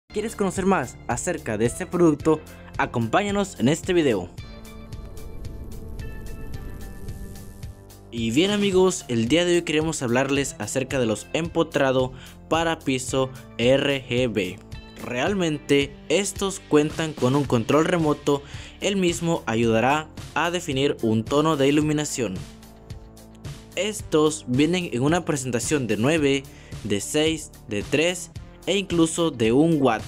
¿Quieres conocer más acerca de este producto? Acompáñanos en este video. Y bien amigos, el día de hoy queremos hablarles acerca de los empotrado para piso RGB. Realmente estos cuentan con un control remoto, el mismo ayudará a definir un tono de iluminación. Estos vienen en una presentación de 9, de 6, de 3 e incluso de 1 watt.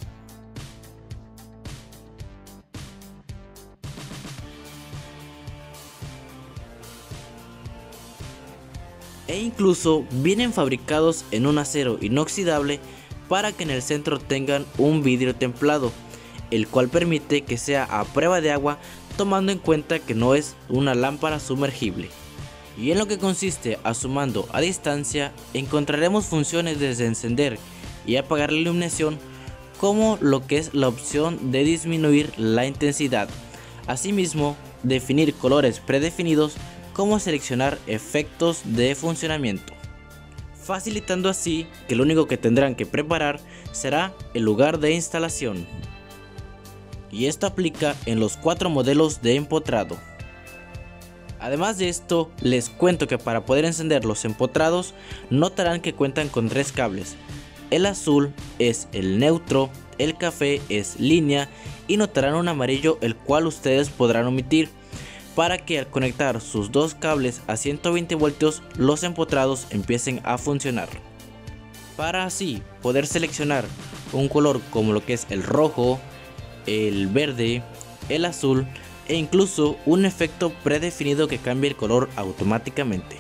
E incluso vienen fabricados en un acero inoxidable para que en el centro tengan un vidrio templado, el cual permite que sea a prueba de agua, tomando en cuenta que no es una lámpara sumergible. Y en lo que consiste a su mando a distancia, encontraremos funciones desde encender y apagar la iluminación, como lo que es la opción de disminuir la intensidad, asimismo definir colores predefinidos, como seleccionar efectos de funcionamiento, facilitando así que lo único que tendrán que preparar será el lugar de instalación. Y esto aplica en los 4 modelos de empotrado. Además de esto, les cuento que para poder encender los empotrados notarán que cuentan con 3 cables. El azul es el neutro, el café es línea y notarán un amarillo, el cual ustedes podrán omitir, para que al conectar sus 2 cables a 120 voltios los empotrados empiecen a funcionar. Para así poder seleccionar un color como lo que es el rojo, el verde, el azul e incluso un efecto predefinido que cambie el color automáticamente.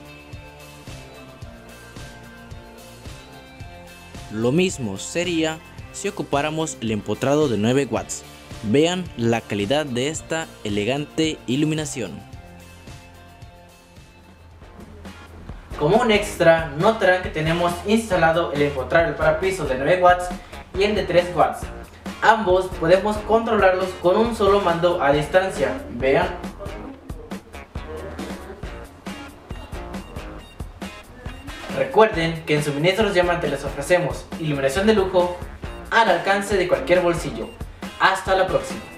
Lo mismo sería si ocupáramos el empotrado de 9 watts. Vean la calidad de esta elegante iluminación. Como un extra, notarán que tenemos instalado el empotrado para piso de 9 watts y el de 3 watts. Ambos podemos controlarlos con un solo mando a distancia. Vean. Recuerden que en Suministros Diamante les ofrecemos iluminación de lujo al alcance de cualquier bolsillo. Hasta la próxima.